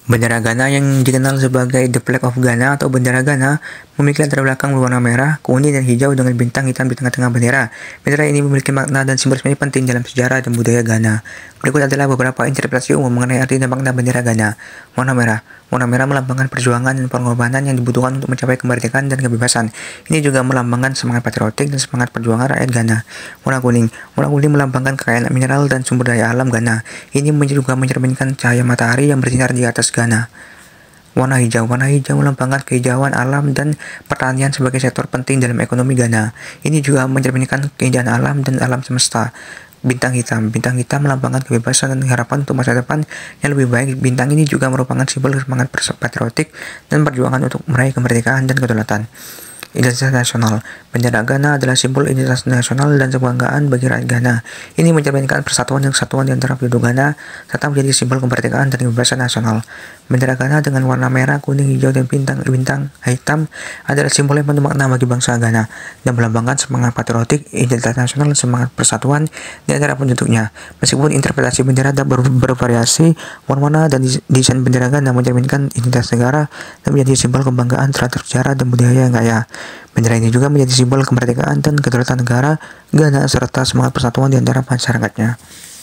Bendera Ghana yang dikenal sebagai The Flag of Ghana atau bendera Ghana memiliki latar belakang berwarna merah, kuning, dan hijau dengan bintang hitam di tengah-tengah bendera. Bendera ini memiliki makna dan simbolisme penting dalam sejarah dan budaya Ghana. Berikut adalah beberapa interpretasi umum mengenai arti dan makna bendera Ghana. Warna merah. Warna merah melambangkan perjuangan dan pengorbanan yang dibutuhkan untuk mencapai kemerdekaan dan kebebasan. Ini juga melambangkan semangat patriotik dan semangat perjuangan rakyat Ghana. Warna kuning. Warna kuning melambangkan kekayaan mineral dan sumber daya alam Ghana. Ini juga mencerminkan cahaya matahari yang bersinar di atas Ghana. Warna hijau. Warna hijau melambangkan kehijauan alam dan pertanian sebagai sektor penting dalam ekonomi Ghana. Ini juga mencerminkan keindahan alam dan alam semesta. Bintang hitam. Bintang hitam melambangkan kebebasan dan harapan untuk masa depan yang lebih baik. Bintang ini juga merupakan simbol semangat patriotik dan perjuangan untuk meraih kemerdekaan dan kedaulatan. Identitas nasional. Bendera Ghana adalah simbol identitas nasional dan kebanggaan bagi rakyat Ghana. Ini mencerminkan persatuan dan kesatuan di antara penduduk Ghana, serta menjadi simbol kemerdekaan dan kebebasan nasional. Bendera Ghana dengan warna merah, kuning, hijau, dan bintang hitam adalah simbol yang penuh makna bagi bangsa Ghana dan melambangkan semangat patriotik, identitas nasional, dan semangat persatuan di antara penduduknya. Meskipun interpretasi bendera bervariasi, warna-warna dan desain bendera Ghana mencerminkan identitas negara dan menjadi simbol kebanggaan terhadap sejarah dan budaya yang kaya. Bendera ini juga menjadi simbol kemerdekaan dan kedaulatan negara Ghana serta semangat persatuan di antara masyarakatnya.